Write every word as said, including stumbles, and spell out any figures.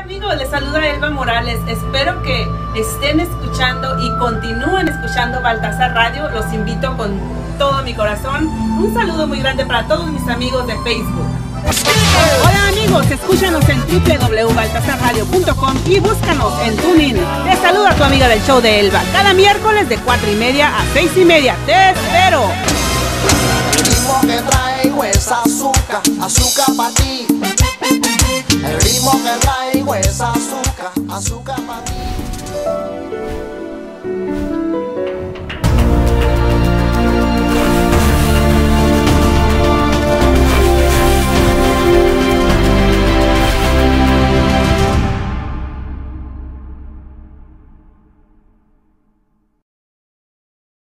amigos, les saluda Elba Morales. Espero que estén escuchando y continúen escuchando Baltasar Radio. Los invito con todo mi corazón. Un saludo muy grande para todos mis amigos de Facebook. Hola amigos, escúchanos en w w w punto baltasar radio punto com y búscanos en TuneIn. Te saluda tu amiga del show de Elba, cada miércoles de cuatro y media a seis y media. ¡Te espero! El ritmo que traigo es azúcar, azúcar para